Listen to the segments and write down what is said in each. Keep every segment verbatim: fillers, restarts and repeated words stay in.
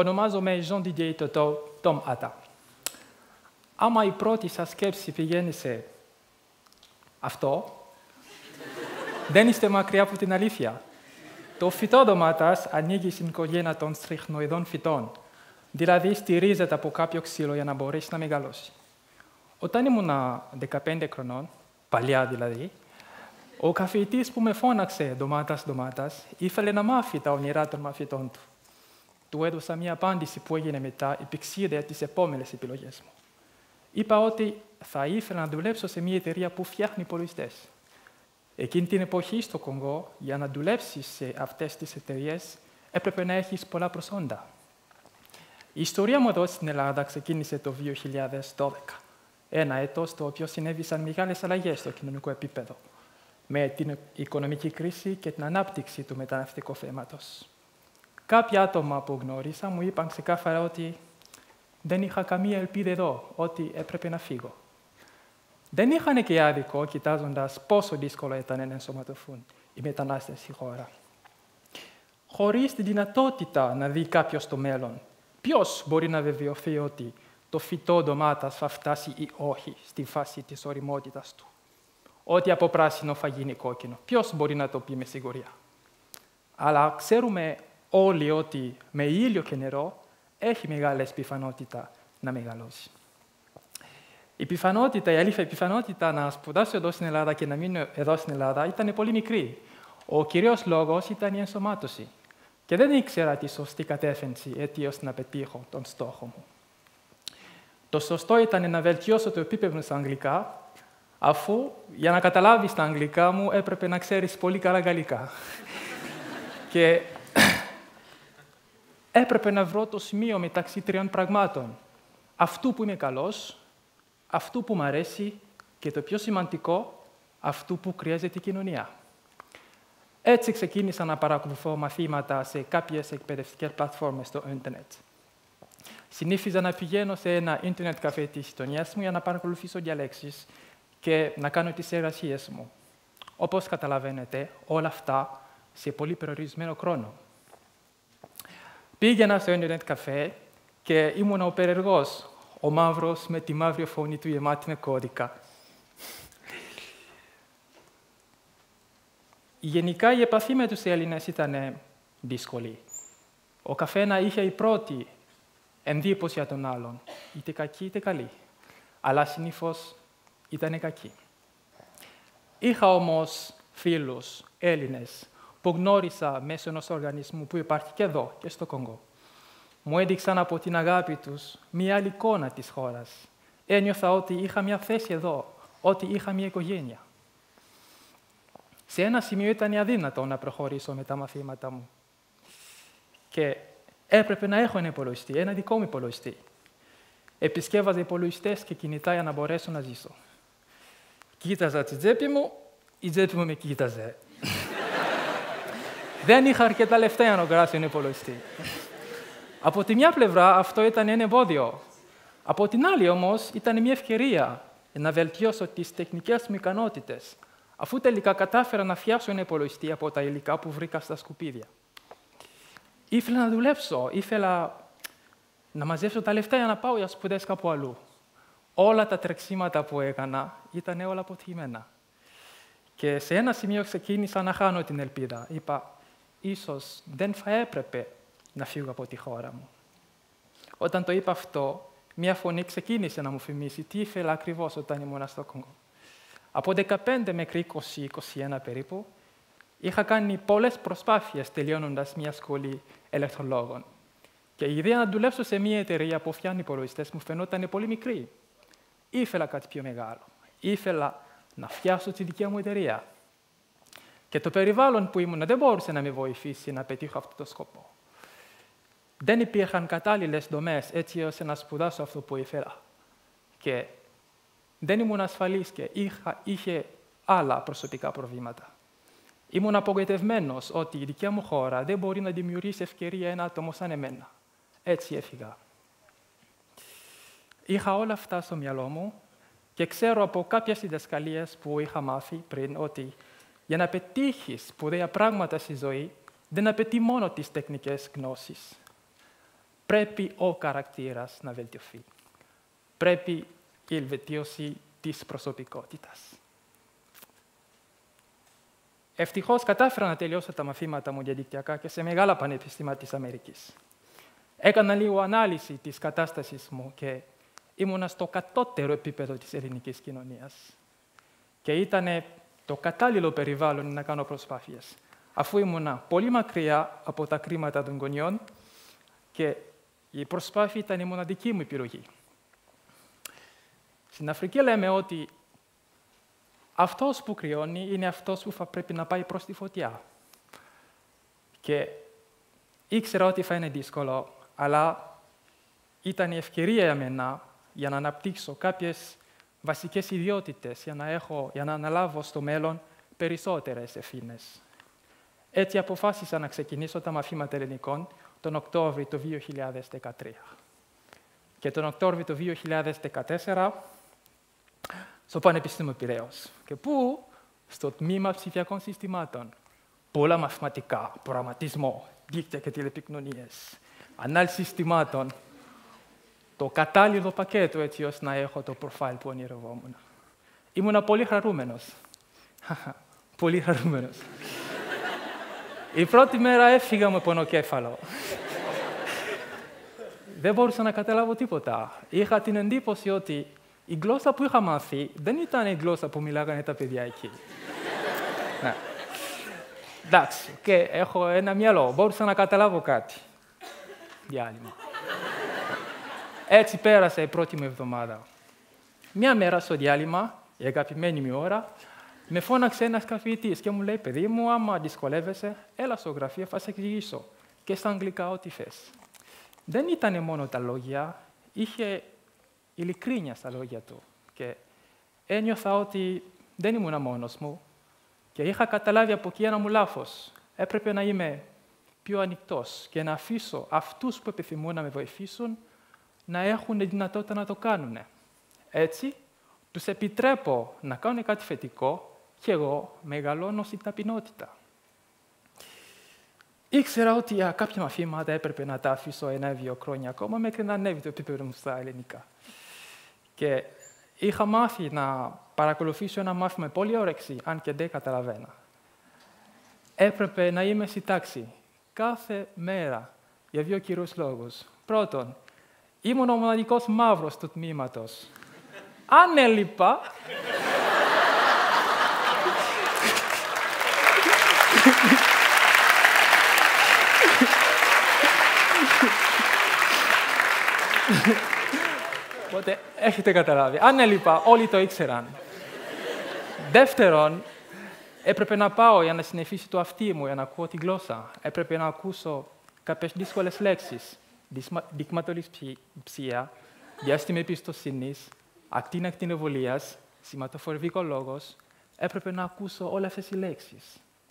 Ονομάζομαι Jean-Didier Totow Tom-Ata. Άμα η πρώτη σας σκέψη πηγαίνει σε αυτό, δεν είστε μακριά από την αλήθεια. Το φυτό ντομάτας ανήκει στην οικογένεια των στριχνοειδών φυτών, δηλαδή στηρίζεται από κάποιο ξύλο για να μπορέσει να μεγαλώσει. Όταν ήμουν δεκαπέντε χρονών, παλιά δηλαδή, ο καθηγητής που με φώναξε «ντομάτας, ντομάτας» ήθελε να μάθει τα όνειρά των μαθητών του. Του έδωσα μια απάντηση που έγινε μετά επεξήγηλε τις επόμενες επιλογές μου. Είπα ότι θα ήθελα να δουλέψω σε μια εταιρεία που φτιάχνει υπολογιστές. Εκείνη την εποχή στο Κονγκό, για να δουλέψεις σε αυτές τις εταιρείες, έπρεπε να έχεις πολλά προσόντα. Η ιστορία μου εδώ στην Ελλάδα ξεκίνησε το δύο χιλιάδες δώδεκα. Ένα έτος στο οποίο συνέβησαν μεγάλες αλλαγές στο κοινωνικό επίπεδο, με την οικονομική κρίση και την ανάπτυξη του μεταναστευτικού θέματος. Κάποια άτομα που γνώρισα μου είπαν ξεκάθαρα ότι δεν είχα καμία ελπίδα εδώ, ότι έπρεπε να φύγω. Δεν είχαν και άδικο, κοιτάζοντας πόσο δύσκολο ήταν να ενσωματωθούν οι μετανάστες στη χώρα. Χωρίς τη δυνατότητα να δει κάποιος το μέλλον, ποιος μπορεί να βεβαιωθεί ότι το φυτό ντομάτας θα φτάσει ή όχι στη φάση της ωριμότητας του? Ότι από πράσινο θα γίνει κόκκινο. Ποιος μπορεί να το πει με σιγουριά? Αλλά ξέρουμε όλοι ότι με ήλιο και νερό έχει μεγάλη πιθανότητα να μεγαλώσει. Η πιθανότητα, η αλήθεια, η πιθανότητα να σπουδάσω εδώ στην Ελλάδα και να μείνω εδώ στην Ελλάδα ήταν πολύ μικρή. Ο κυρίως λόγος ήταν η ενσωμάτωση. Και δεν ήξερα τη σωστή κατεύθυνση έτσι ώστε να πετύχω τον στόχο μου. Το σωστό ήταν να βελτιώσω το επίπεδο στα αγγλικά, αφού για να καταλάβεις τα αγγλικά μου έπρεπε να ξέρεις πολύ καλά γαλλικά. Και έπρεπε να βρω το σημείο μεταξύ τριών πραγμάτων. Αυτού που είμαι καλός, αυτού που μου αρέσει και το πιο σημαντικό, αυτού που χρειάζεται η κοινωνία. Έτσι ξεκίνησα να παρακολουθώ μαθήματα σε κάποιες εκπαιδευτικές πλατφόρμες στο ίντερνετ. Συνήθιζα να πηγαίνω σε ένα ίντερνετ καφέ της γειτονιάς μου για να παρακολουθήσω διαλέξεις και να κάνω τις εργασίες μου. Όπως καταλαβαίνετε, όλα αυτά σε πολύ περιορισμένο χρόνο. Πήγαινα στο ίντερνετ καφέ και ήμουν ο περεργός, ο μαύρος με τη μαύρη φωνή του γεμάτη με κώδικα. Γενικά η επαφή με τους Έλληνες ήταν δύσκολη. Ο καθένα είχε η πρώτη εντύπωση για τον άλλον, είτε κακή είτε καλή, αλλά συνήθως ήταν κακή. Είχα όμως φίλους Έλληνες που γνώρισα μέσω ενός οργανισμού που υπάρχει και εδώ και στο Κονγκό. Μου έδειξαν από την αγάπη τους μια άλλη εικόνα της χώρας. Ένιωθα ότι είχα μια θέση εδώ, ότι είχα μια οικογένεια. Σε ένα σημείο ήταν αδύνατο να προχωρήσω με τα μαθήματα μου. Και έπρεπε να έχω ένα υπολογιστή, ένα δικό μου υπολογιστή. Επισκεύαζα υπολογιστές και κινητά για να μπορέσω να ζήσω. Κοίταζα τη τσέπη μου, η τσέπη μου με κοίταζε. Δεν είχα αρκετά λεφτά για να αγοράσω ένα υπολογιστή. Από τη μια πλευρά αυτό ήταν ένα εμπόδιο. Από την άλλη όμως ήταν μια ευκαιρία να βελτιώσω τις τεχνικές μου ικανότητες, αφού τελικά κατάφερα να φτιάξω ένα υπολογιστή από τα υλικά που βρήκα στα σκουπίδια. Ήθελα να δουλέψω, ήθελα να μαζέψω τα λεφτά για να πάω για σπουδές κάπου αλλού. Όλα τα τρεξίματα που έκανα ήταν όλα αποτυχημένα. Και σε ένα σημείο ξεκίνησα να χάνω την ελπίδα. Είπα, ίσως δεν θα έπρεπε να φύγω από τη χώρα μου. Όταν το είπα αυτό, μια φωνή ξεκίνησε να μου θυμίσει τι ήθελα ακριβώς όταν ήμουν στο Κονγκό. Από δεκαπέντε μέχρι είκοσι είκοσι ένα περίπου, είχα κάνει πολλές προσπάθειες τελειώνοντας μια σχολή ηλεκτρολόγων. Και η ιδέα να δουλέψω σε μια εταιρεία που φτιάχνει υπολογιστές μου φαινόταν πολύ μικρή. Ήθελα κάτι πιο μεγάλο. Ήθελα να φτιάξω τη δική μου εταιρεία. Και το περιβάλλον που ήμουν δεν μπορούσε να με βοηθήσει να πετύχω αυτό το σκοπό. Δεν υπήρχαν κατάλληλες δομές έτσι ώστε να σπουδάσω αυτό που ήθελα. Και δεν ήμουν ασφαλής και είχα, είχε άλλα προσωπικά προβλήματα. Ήμουν απογοητευμένος ότι η δικιά μου χώρα δεν μπορεί να δημιουργήσει ευκαιρία ένα άτομο σαν εμένα. Έτσι έφυγα. Είχα όλα αυτά στο μυαλό μου και ξέρω από κάποιες διδασκαλίες που είχα μάθει πριν ότι για να πετύχεις σπουδαία πράγματα στη ζωή δεν απαιτεί μόνο τις τεχνικές γνώσεις. πρέπει ο χαρακτήρας να βελτιωθεί. Πρέπει η βελτίωση της προσωπικότητας. Ευτυχώς κατάφερα να τελειώσω τα μαθήματα μου διαδικτυακά και σε μεγάλα πανεπιστήμια της Αμερικής. Έκανα λίγο ανάλυση της κατάστασης μου και ήμουνα στο κατώτερο επίπεδο της ελληνικής κοινωνίας. Και ήταν το κατάλληλο περιβάλλον να κάνω προσπάθειες, αφού ήμουνα πολύ μακριά από τα κρίματα των γονιών και η προσπάθεια ήταν η μοναδική μου επιλογή. Στην Αφρική λέμε ότι αυτός που κρυώνει είναι αυτός που θα πρέπει να πάει προς τη φωτιά. Και ήξερα ότι θα είναι δύσκολο, αλλά ήταν η ευκαιρία για μένα για να αναπτύξω κάποιες βασικές ιδιότητες, για να, έχω, για να αναλάβω στο μέλλον περισσότερες ευθύνες. Έτσι αποφάσισα να ξεκινήσω τα μαθήματα ελληνικών τον Οκτώβριο του δύο χιλιάδες δεκατρία. Και τον Οκτώβριο του δύο χιλιάδες δεκατέσσερα στο Πανεπιστήμιο Πειραιώς. Και πού? Στο τμήμα ψηφιακών συστημάτων. Πολλά μαθηματικά, προγραμματισμό, δίκτυα και τηλεπικοινωνίες, ανάλυση συστημάτων. Το κατάλληλο πακέτο έτσι ώστε να έχω το προφίλ που ονειρευόμουν. Ήμουνα πολύ χαρούμενος. Πολύ χαρούμενος. Η πρώτη μέρα έφυγα με πονοκέφαλο. Δεν μπορούσα να καταλάβω τίποτα. Είχα την εντύπωση ότι η γλώσσα που είχα μάθει δεν ήταν η γλώσσα που μιλάγανε τα παιδιά εκεί. Ναι. Εντάξει, και έχω ένα μυαλό. Μπορούσα να καταλάβω κάτι. Διάλειμμα. Έτσι πέρασε η πρώτη μου εβδομάδα. Μια μέρα στο διάλειμμα, η αγαπημένη μου ώρα, με φώναξε ένας καθηγητής και μου λέει: «Παιδί μου, άμα δυσκολεύεσαι, έλα στο γραφείο, θα σε εξηγήσω. Και στα αγγλικά, ό,τι θες». Δεν ήταν μόνο τα λόγια, είχε ειλικρίνεια στα λόγια του. Και ένιωθα ότι δεν ήμουν μόνος μου και είχα καταλάβει από εκεί ένα μου λάθος. Έπρεπε να είμαι πιο ανοιχτός και να αφήσω αυτούς που επιθυμούν να με βοηθήσουν να έχουν τη δυνατότητα να το κάνουν. Έτσι, τους επιτρέπω να κάνουν κάτι θετικό και εγώ μεγαλώνω στην ταπεινότητα. Ήξερα ότι για κάποια μαθήματα έπρεπε να τα αφήσω ένα-δύο χρόνια ακόμα μέχρι να ανέβει το επίπεδο μου στα ελληνικά. Και είχα μάθει να παρακολουθήσω ένα μάθημα με πολύ όρεξη, αν και δεν καταλαβαίνα. Έπρεπε να είμαι στη τάξη κάθε μέρα για δύο κυρίους λόγους. Πρώτον, ήμουν ο μοναδικός μαύρος του τμήματος. Αν έλειπα, οπότε έχετε καταλάβει. Αν έλειπα, όλοι το ήξεραν. Δεύτερον, έπρεπε να πάω για να συνεχίσει το αυτί μου, για να ακούω τη γλώσσα. Έπρεπε να ακούσω κάποιες δύσκολες λέξεις. Δειγματοληψία, διάστημα εμπιστοσύνης, ακτίνα ακτινοβολίας, σηματοφορικό λόγος. Έπρεπε να ακούσω όλες αυτές οι λέξεις.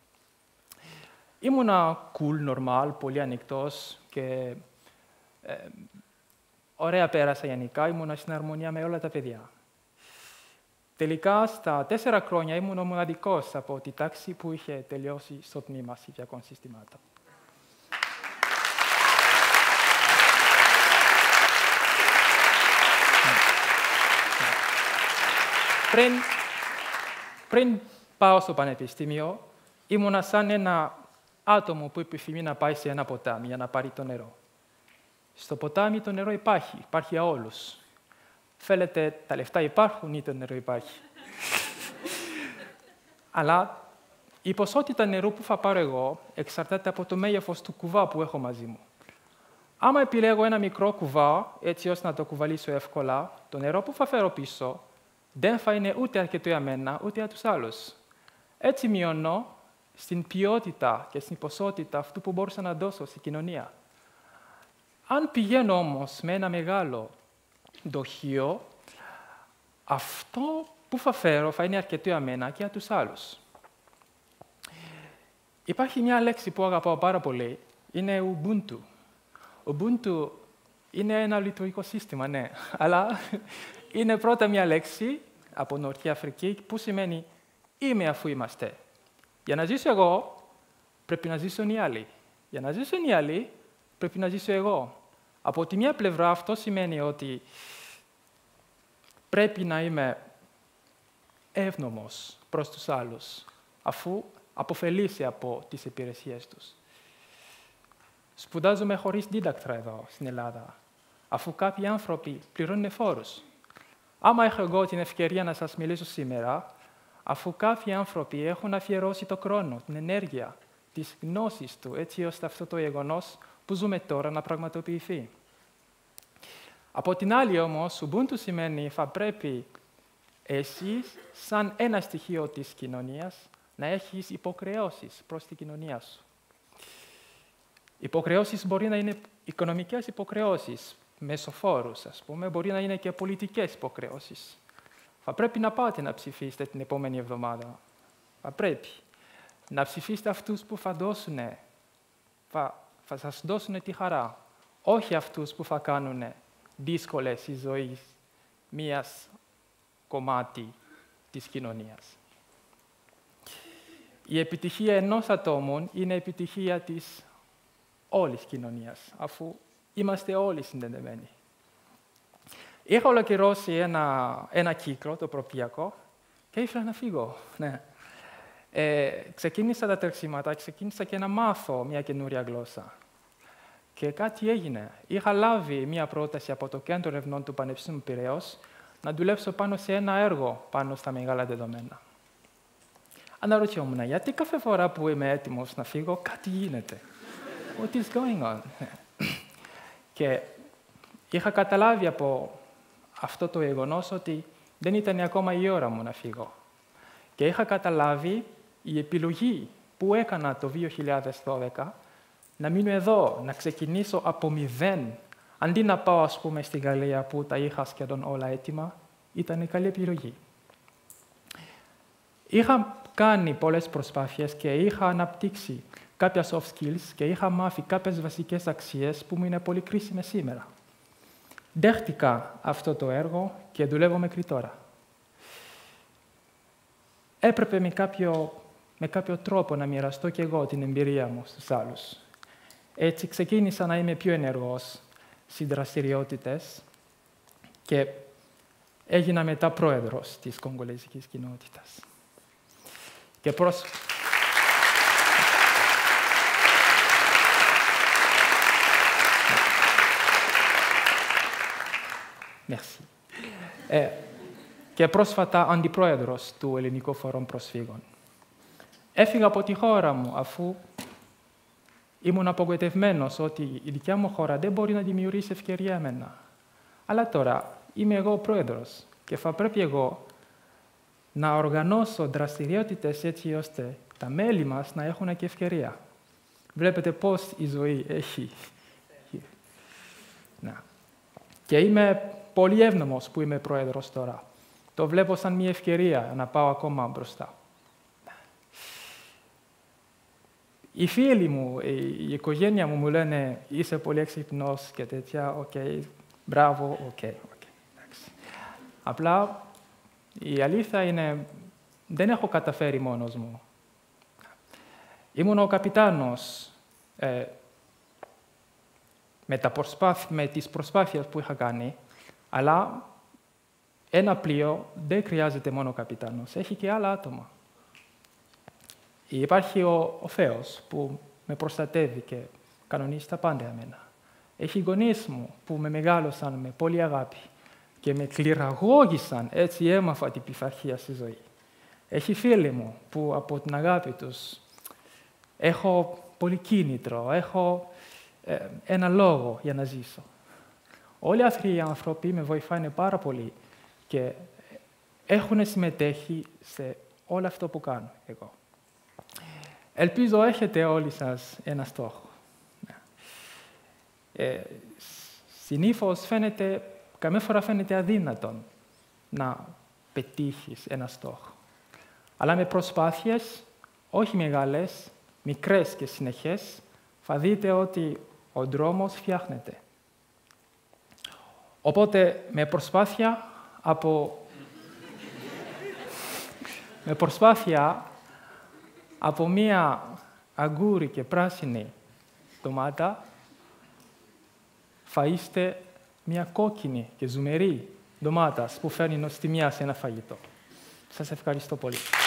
Ήμουνα cool, normal, πολύ ανοιχτός και ε, ωραία πέρασα γενικά. Ήμουνα στην αρμονία με όλα τα παιδιά. Τελικά, στα τέσσερα χρόνια ήμουν ο μοναδικός από τη τάξη που είχε τελειώσει στο τμήμα ψηφιακών συστημάτων. Πριν, πριν πάω στο πανεπιστήμιο, ήμουνα σαν ένα άτομο που επιθυμεί να πάει σε ένα ποτάμι για να πάρει το νερό. Στο ποτάμι το νερό υπάρχει, υπάρχει για όλους. Θέλετε, τα λεφτά υπάρχουν ή το νερό υπάρχει. Αλλά η ποσότητα νερού που θα πάρω εγώ εξαρτάται από το μέγεθος του κουβά που έχω μαζί μου. Άμα επιλέγω ένα μικρό κουβά, έτσι ώστε να το κουβαλήσω εύκολα, το νερό που θα φέρω πίσω δεν θα είναι ούτε αρκετό για μένα, ούτε για τους άλλους. Έτσι μειώνω στην ποιότητα και στην ποσότητα αυτού που μπορούσα να δώσω στην κοινωνία. Αν πηγαίνω όμως με ένα μεγάλο δοχείο, αυτό που θα φέρω θα είναι αρκετό για μένα και για τους άλλους. Υπάρχει μια λέξη που αγαπάω πάρα πολύ, είναι Ubuntu. Ubuntu είναι ένα λειτουργικό σύστημα, ναι, αλλά είναι πρώτα μια λέξη από Νότια Αφρική που σημαίνει «Είμαι αφού είμαστε». Για να ζήσω εγώ, πρέπει να ζήσουν οι άλλοι. Για να ζήσουν οι άλλοι, πρέπει να ζήσω εγώ. Από τη μία πλευρά αυτό σημαίνει ότι πρέπει να είμαι εύνομος προς τους άλλους, αφού αποφελήσει από τις υπηρεσίες τους. Σπουδάζουμε χωρίς δίδακτρα εδώ στην Ελλάδα, αφού κάποιοι άνθρωποι πληρώνουν φόρους. Άμα έχω εγώ την ευκαιρία να σας μιλήσω σήμερα, αφού κάποιοι άνθρωποι έχουν αφιερώσει το χρόνο, την ενέργεια, τις γνώσεις του, έτσι ώστε αυτό το γεγονός που ζούμε τώρα να πραγματοποιηθεί. Από την άλλη όμως, Ubuntu σημαίνει θα πρέπει εσείς, σαν ένα στοιχείο της κοινωνίας, να έχεις υποχρεώσεις προς την κοινωνία σου. Υποχρεώσεις μπορεί να είναι οικονομικές υποχρεώσεις, μέσω φόρους, ας πούμε, μπορεί να είναι και πολιτικές υποχρεώσεις. Θα πρέπει να πάτε να ψηφίσετε την επόμενη εβδομάδα. Θα πρέπει να ψηφίσετε αυτούς που θα, δώσουνε, θα, θα σας δώσουν τη χαρά, όχι αυτούς που θα κάνουν δύσκολες η ζωή μίας κομμάτι της κοινωνίας. Η επιτυχία ενός ατόμου είναι η επιτυχία της όλης κοινωνίας, αφού είμαστε όλοι συνδεδεμένοι. Είχα ολοκληρώσει ένα, ένα κύκλο, το προπτυχιακό, και ήθελα να φύγω. Ναι. Ε, ξεκίνησα τα τρεξίματα, ξεκίνησα και να μάθω μια καινούρια γλώσσα. Και κάτι έγινε. Είχα λάβει μια πρόταση από το Κέντρο Ερευνών του Πανεπιστημίου Πειραιώς να δουλέψω πάνω σε ένα έργο πάνω στα μεγάλα δεδομένα. Αναρωτιόμουν, γιατί κάθε φορά που είμαι έτοιμος να φύγω, κάτι γίνεται. What is going on? Και είχα καταλάβει από αυτό το γεγονός ότι δεν ήταν ακόμα η ώρα μου να φύγω. Και είχα καταλάβει η επιλογή που έκανα το δύο χιλιάδες δώδεκα να μείνω εδώ, να ξεκινήσω από μηδέν, αντί να πάω, ας πούμε, στη Γαλλία που τα είχα σχεδόν όλα έτοιμα, ήταν η καλή επιλογή. Είχα κάνει πολλές προσπάθειες και είχα αναπτύξει κάποια soft skills και είχα μάθει κάποιες βασικές αξίες που μου είναι πολύ κρίσιμες σήμερα. Δέχτηκα αυτό το έργο και δουλεύω μέχρι τώρα. Έπρεπε με κάποιο, με κάποιο τρόπο να μοιραστώ και εγώ την εμπειρία μου στους άλλους. Έτσι ξεκίνησα να είμαι πιο ενεργός στις δραστηριότητες και έγινα μετά πρόεδρος της κογκολέζικης κοινότητας. Και προς... Merci. Ε, και πρόσφατα αντιπρόεδρος του Ελληνικού Φόρουμ Προσφύγων. Έφυγα από τη χώρα μου, αφού ήμουν απογοητευμένος ότι η δικιά μου χώρα δεν μπορεί να δημιουργήσει ευκαιρία εμένα. Αλλά τώρα είμαι εγώ ο πρόεδρος και θα πρέπει εγώ να οργανώσω δραστηριότητες έτσι ώστε τα μέλη μας να έχουν και ευκαιρία. Βλέπετε πώς η ζωή έχει. Να. Και είμαι πολύ εύνομος που είμαι πρόεδρος τώρα. Το βλέπω σαν μια ευκαιρία να πάω ακόμα μπροστά. Οι φίλοι μου, η οικογένεια μου μου λένε «Είσαι πολύ έξυπνος» και τέτοια, «Οκ, okay, μπράβο, οκ». Okay, okay. Απλά η αλήθεια είναι δεν έχω καταφέρει μόνος μου. Ήμουν ο καπιτάνος ε, με, τα προσπάθ, με τις προσπάθειες που είχα κάνει, αλλά ένα πλοίο δεν χρειάζεται μόνο ο καπιτάνος, έχει και άλλα άτομα. Υπάρχει ο, ο Θεός που με προστατεύει και κανονίζει τα πάντα για μένα. Έχει οι γονείς μου που με μεγάλωσαν με πολύ αγάπη και με κληραγώγησαν, έτσι έμαθα την πειθαρχία στη ζωή. Έχει φίλοι μου που από την αγάπη τους έχω πολύ κίνητρο, έχω ε, ένα λόγο για να ζήσω. Όλοι αυτοί οι άνθρωποι με βοηθάνε πάρα πολύ και έχουν συμμετέχει σε όλο αυτό που κάνω εγώ. Ελπίζω έχετε όλοι σας ένα στόχο. Ε, συνήθως φαίνεται, καμιά φορά φαίνεται αδύνατον να πετύχεις ένα στόχο. Αλλά με προσπάθειες, όχι μεγάλες, μικρές και συνεχές, θα δείτε ότι ο δρόμος φτιάχνεται. Οπότε, με προσπάθεια από... με προσπάθεια από μία αγκούρη και πράσινη ντομάτα, θα είστε μια κόκκινη και ζουμερή ντομάτα που φέρνει νοστιμιά σε ένα φαγητό. Σας ευχαριστώ πολύ.